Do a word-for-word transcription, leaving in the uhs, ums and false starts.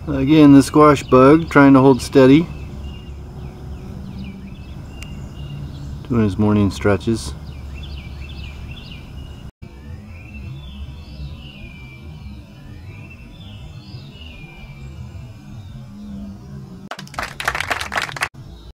Again, the squash bug trying to hold steady, doing his morning stretches.